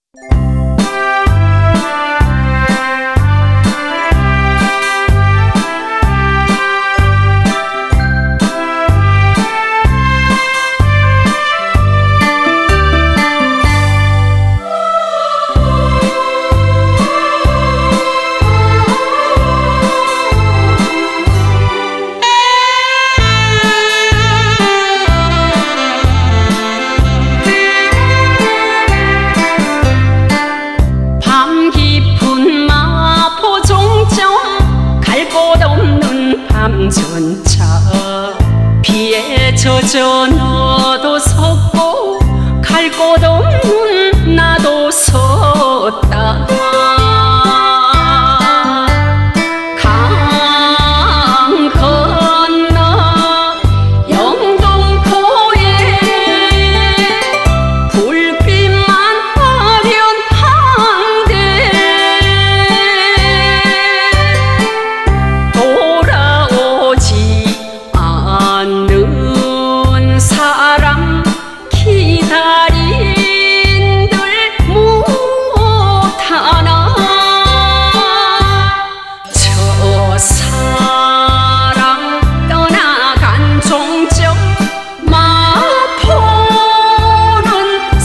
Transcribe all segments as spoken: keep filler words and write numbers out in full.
전차 비에 젖어 너도 섰고 갈 곳 없는 나도 섰다. 강 건너 영동포에 불빛만 아련한데 돌아오지 않는 사람 기다린들 못하나. 저 사람 떠나간 종적 마포는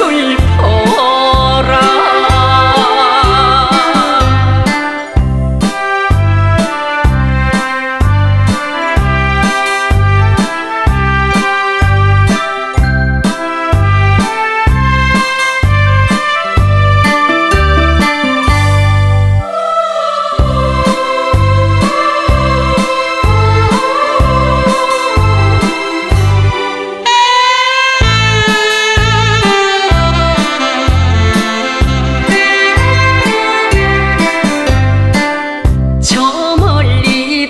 서글퍼라. 저 멀리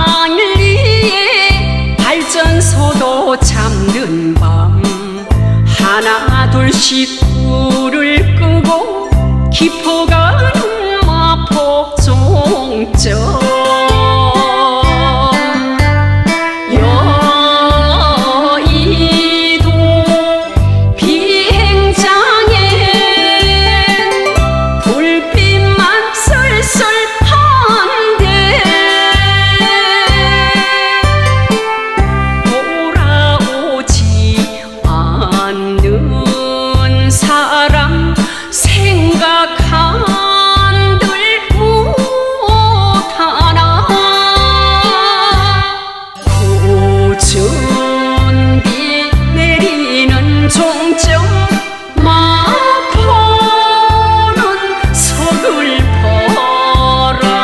당리에 발전소도 잠든 밤 하나 둘씩 불을 끄고 깊어가는 마포 종점. 여의도 비행장엔 불빛만 쓸쓸한데 돌아오지 않는 사람 생각한들 못하나. 고준비 내리는 종점 마포는 서글퍼라.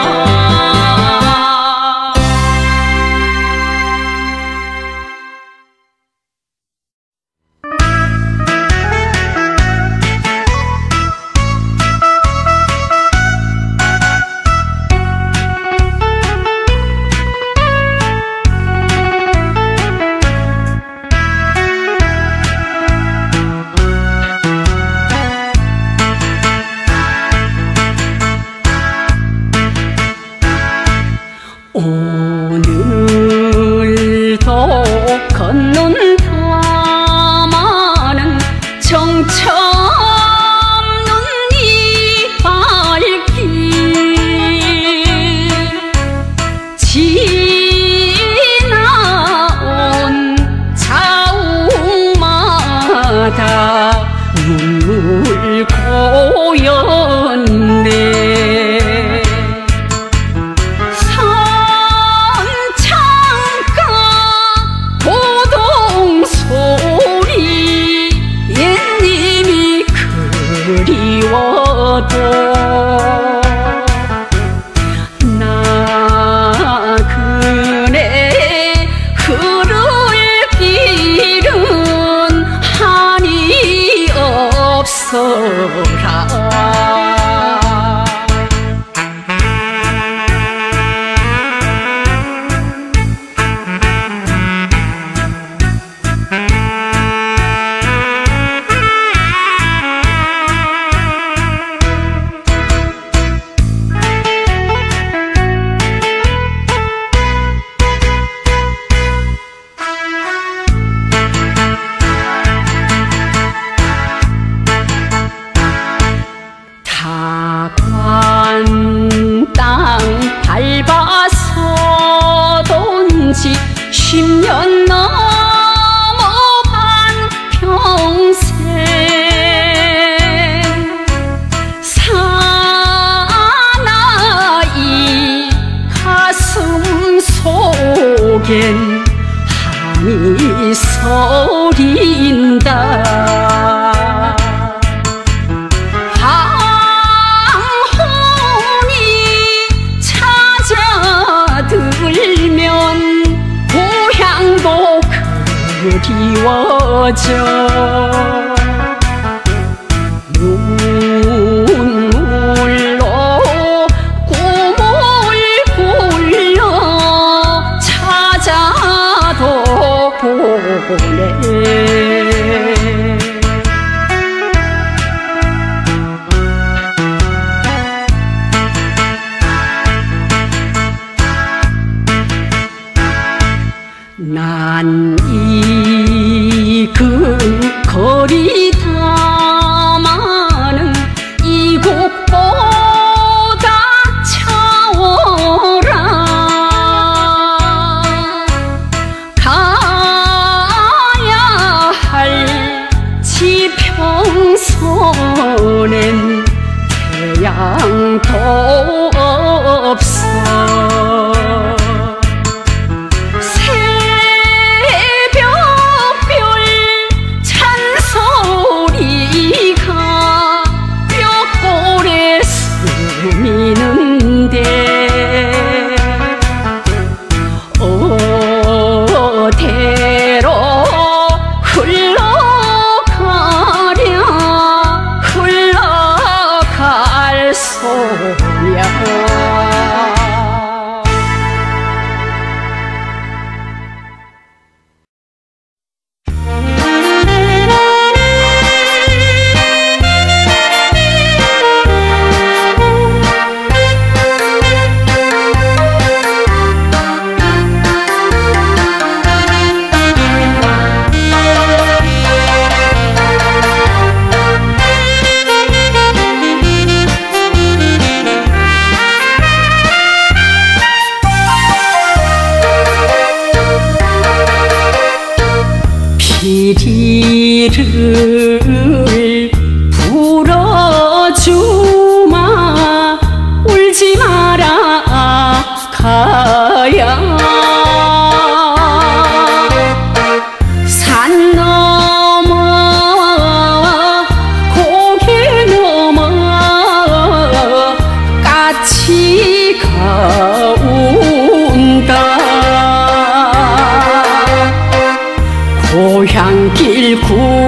오늘도 걷는다마는 정처 없는 이 발길 지나온 자욱마다 눈물 고였네. 그리워도 나그네 흐를 길은 한이 없어라. 미워져 눈물로 꿈을 굴려 찾아도 보내 난 이 그 거리 탐하는 이곳보다 차오라 가야 할 지평선엔 태양도 없어 어디로 흘러가랴 흘러갈 소야 피리를 불어주마 울지 마라 가야 산 넘어 고개 넘어 까치 가온다 고향길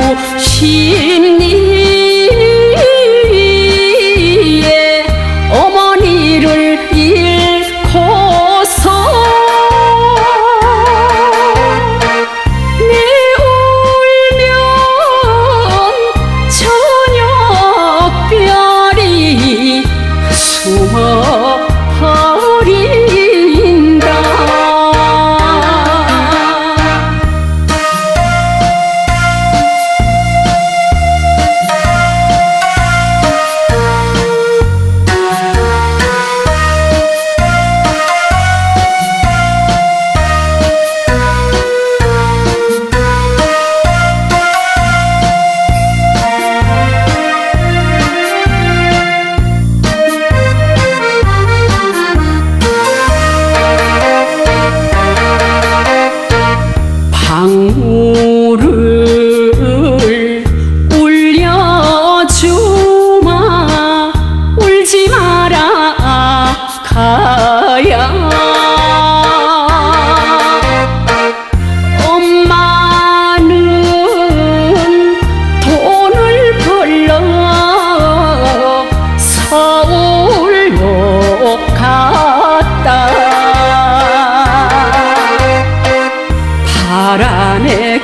구십리에 어머니를 잃고서 내 울면 저녁별이 숨어버린다 방울을 울려주마 울지 마라 가야 엄마는 돈을 벌러 서울로 갔다 파란에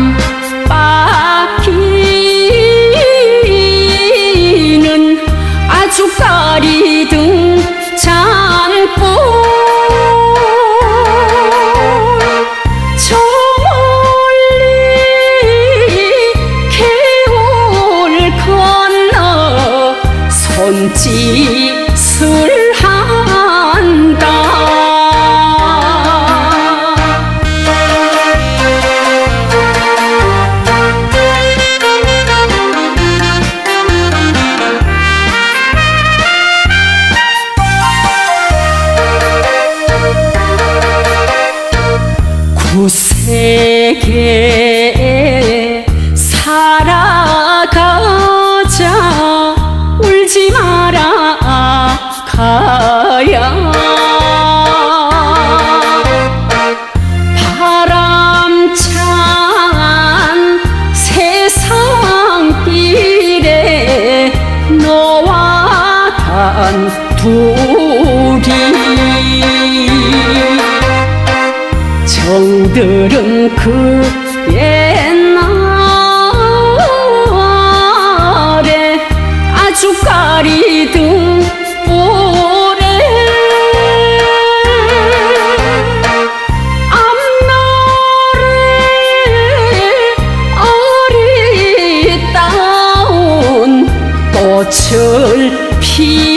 깜빡이는 아주까리 등잔불 저 멀리 개울 건너 손짓을 한다 구세계 살아가자 울지 마라 가야 바람 찬 둘이 정들은 그 옛날에 아주까리 등불에 앞날에 어리다운 꽃을 피